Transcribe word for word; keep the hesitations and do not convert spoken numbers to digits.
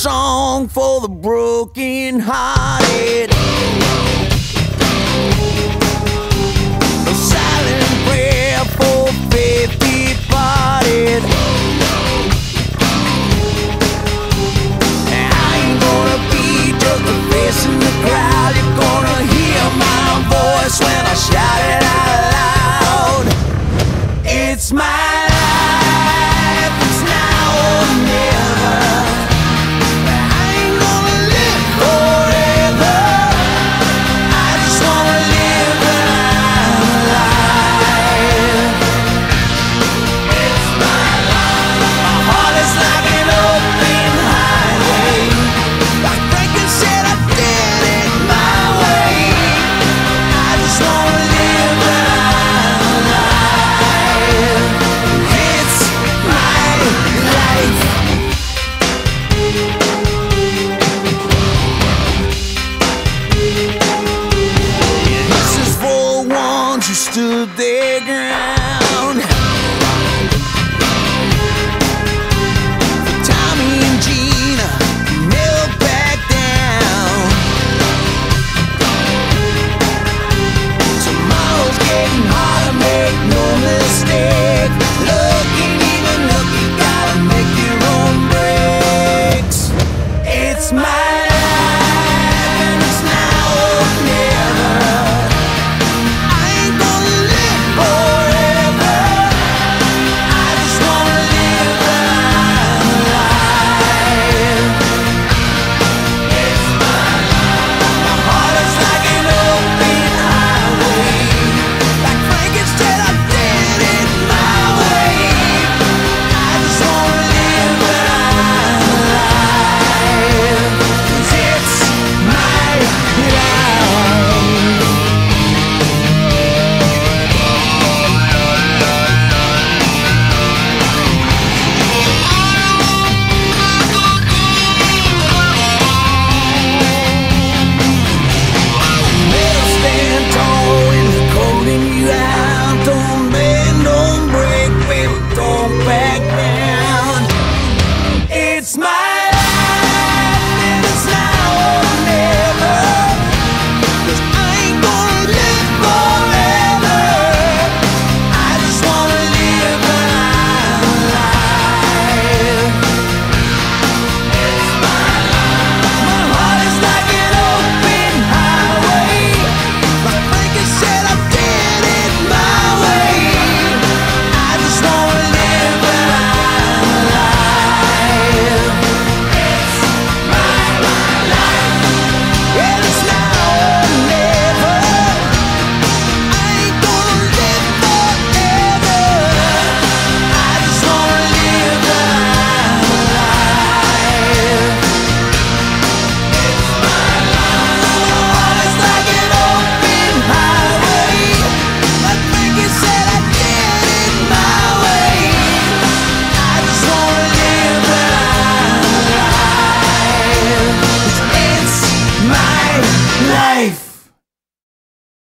song for the broken hearted, a silent prayer for faith departed. I ain't gonna be just a face in the crowd. You're gonna hear my voice when I shout it out loud. It's my life, it's now or never. I ain't gonna live forever. I just wanna live when I'm alive. It's my life. My heart is like an open highway. Like Franklin said, I did it my way. I just wanna live when I'm alive. It's my life. This is for the ones who stood there